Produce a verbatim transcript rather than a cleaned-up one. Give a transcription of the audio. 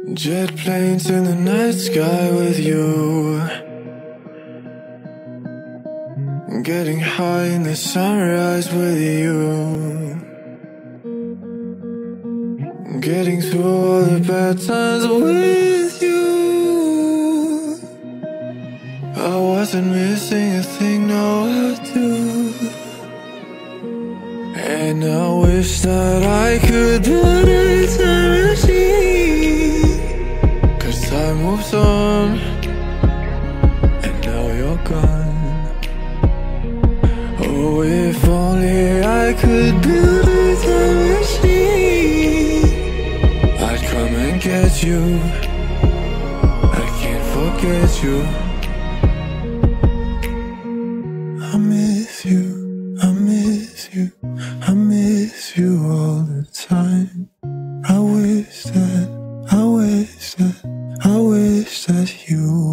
Jet planes in the night sky with you, getting high in the sunrise with you, getting through all the bad times with you. I wasn't missing a thing, now I do. And I wish that I could put a time machine, 'cause time moves on, and now you're gone. Oh, if only I could build a time machine, I'd come and get you. I can't forget you. I miss you, I miss you, I miss you all the time. I wish that, I wish that, I wish that you